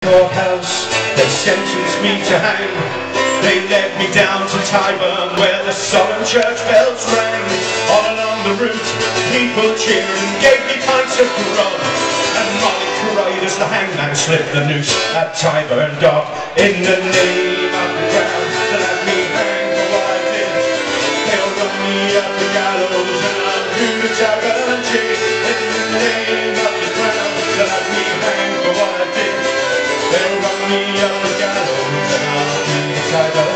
Courthouse, they sentenced me to hang. They led me down to Tyburn, where the solemn church bells rang. All along the route, people cheered and gave me pints of grog. And Molly cried as the hangman slipped the noose at Tyburn Dock. In the name of the crown, they'll have me hang for what I did. They'll run me up the gallows and I'll do the Tyburn jig. In the name of the crown, they'll have me hang for what I did. They'll run me up the gallows and I'll do the Tyburn